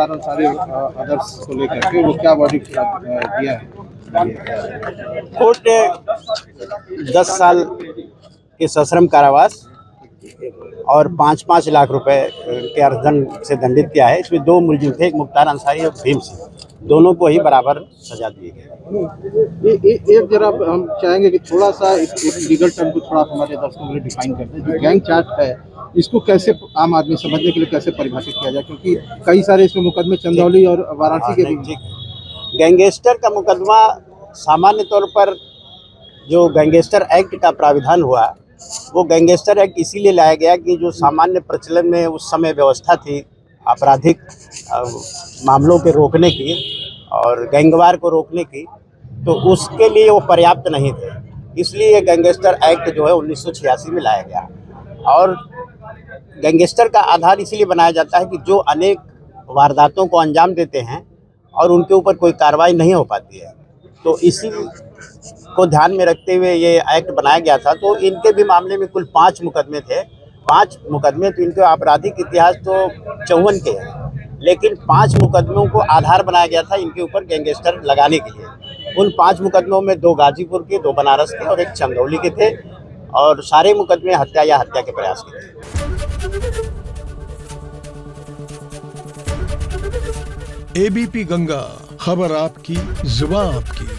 Mukhtar Ansari others को लेकर के, वो क्या वर्डिक्ट दिया है? कोर्ट ने 10 साल के सश्रम कारावास और 5-5 लाख रुपए के अर्थदंड से दंडित किया है। इसमें 2 मुलजिम थे, एक मुख्तार अंसारी और भीम सिंह, दोनों को ही बराबर सजा दी गई। एक जरा हम चाहेंगे कि थोड़ा सा एक लीगल टर्म को थोड़ा हमारे दर्शकों के लिए डिफाइन कर दें। जो गैंग चार्ट है, इसको कैसे आम आदमी समझने के लिए कैसे परिभाषित किया जाए, क्योंकि कई सारे इसमें मुकदमे चंदौली और वाराणसी के भी। गैंगस्टर का मुकदमा सामान्य तौर पर जो गैंगस्टर एक्ट का प्राविधान हुआ, वो गैंगस्टर एक्ट इसीलिए लाया गया कि जो सामान्य प्रचलन में उस समय व्यवस्था थी आपराधिक मामलों के रोकने की और गैंगवार को रोकने की, तो उसके लिए वो पर्याप्त नहीं थे। इसलिए गैंगस्टर एक्ट जो है 1986 में लाया गया। और गैंगस्टर का आधार इसीलिए बनाया जाता है कि जो अनेक वारदातों को अंजाम देते हैं और उनके ऊपर कोई कार्रवाई नहीं हो पाती है, तो इसी को ध्यान में रखते हुए ये एक्ट बनाया गया था। तो इनके भी मामले में कुल 5 मुकदमे थे। 5 मुकदमे, तो इनके आपराधिक इतिहास तो 54 के हैं, लेकिन 5 मुकदमों को आधार बनाया गया था इनके ऊपर गैंगस्टर लगाने के लिए। उन 5 मुकदमों में 2 गाजीपुर के, 2 बनारस के और 1 चंदौली के थे, और सारे मुकदमे हत्या या हत्या के प्रयास के थे। एबीपी गंगा, खबर आपकी, जुबान आपकी।